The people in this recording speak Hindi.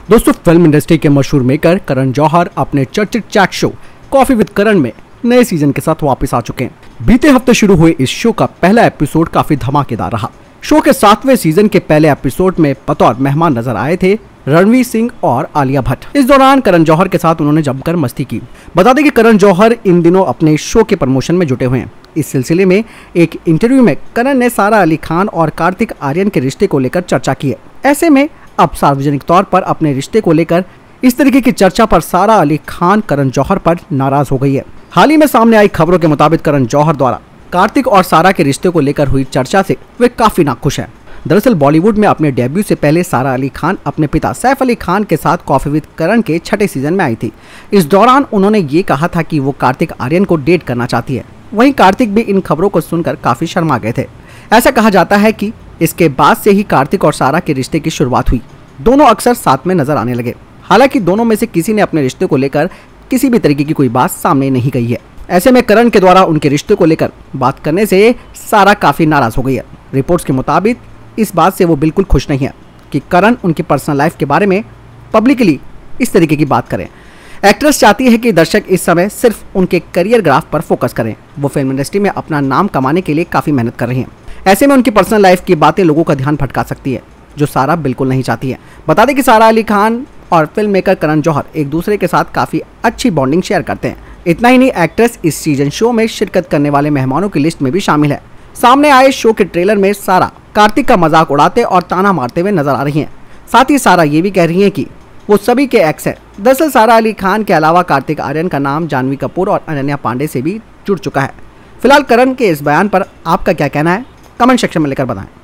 दोस्तों, फिल्म इंडस्ट्री के मशहूर मेकर करण जौहर अपने चर्चित chat show coffee with Karan में नए सीजन के साथ वापस आ चुके हैं। बीते हफ्ते शुरू हुए इस शो का पहला एपिसोड काफी धमाकेदार रहा। शो के 7वें सीजन के पहले एपिसोड में बतौर मेहमान नजर आए थे रणवीर सिंह और आलिया भट्ट। इस दौरान करण जौहर के साथ उन्होंने जमकर मस्ती की। बता दें कि करण जौहर इन दिनों अपने शो के प्रमोशन में जुटे हुए हैं। इस सिलसिले में एक इंटरव्यू में करण ने सारा अली खान और कार्तिक आर्यन के रिश्ते को लेकर चर्चा की है। ऐसे में अब सार्वजनिक तौर पर अपने रिश्ते को लेकर इस तरीके की चर्चा पर सारा अली खान करण जौहर पर नाराज हो गई है। हाल ही में सामने आई खबरों के मुताबिक करण जौहर द्वारा कार्तिक और सारा के रिश्ते को लेकर हुई चर्चा से वे काफी नाखुश हैं। दरअसल बॉलीवुड में अपने डेब्यू से पहले सारा अली खान अपने पिता सैफ अली खान के साथ कॉफी विद करण के 6ठे सीजन में आई थी। इस दौरान उन्होंने ये कहा था कि वो कार्तिक आर्यन को डेट करना चाहती है। वहीं कार्तिक भी इन खबरों को सुनकर काफी शर्मा गए थे। ऐसा कहा जाता है कि इसके बाद से ही कार्तिक और सारा के रिश्ते की शुरुआत हुई। दोनों अक्सर साथ में नजर आने लगे। हालांकि दोनों में से किसी ने अपने रिश्ते को लेकर किसी भी तरीके की कोई बात सामने नहीं कही है। ऐसे में करण के द्वारा उनके रिश्ते को लेकर बात करने से सारा काफी नाराज हो गई है। रिपोर्ट्स के मुताबिक इस बात से वो बिल्कुल खुश नहीं है कि करण उनकी पर्सनल लाइफ के बारे में पब्लिकली इस तरीके की बात करें। एक्ट्रेस चाहती है कि दर्शक इस समय सिर्फ उनके करियर ग्राफ पर फोकस करें। वो फिल्म इंडस्ट्री में अपना नाम कमाने के लिए काफी मेहनत कर रही हैं। ऐसे में उनकी पर्सनल लाइफ की बातें लोगों का ध्यान भटका सकती है, जो सारा बिल्कुल नहीं चाहती है। बता दें कि सारा अली खान और फिल्म मेकर करण जौहर एक दूसरे के साथ काफी अच्छी बॉन्डिंग शेयर करते हैं। इतना ही नहीं, एक्ट्रेस इस सीजन शो में शिरकत करने वाले मेहमानों की लिस्ट में भी शामिल है। सामने आए शो के ट्रेलर में सारा कार्तिक का मजाक उड़ाते और ताना मारते हुए नजर आ रही हैं। साथ ही सारा ये भी कह रही हैं कि वो सभी के एक्स है। दरअसल सारा अली खान के अलावा कार्तिक आर्यन का नाम जानवी कपूर और अनन्या पांडे से भी जुड़ चुका है। फिलहाल करण के इस बयान पर आपका क्या कहना है, कमेंट सेक्शन में लेकर बताएं।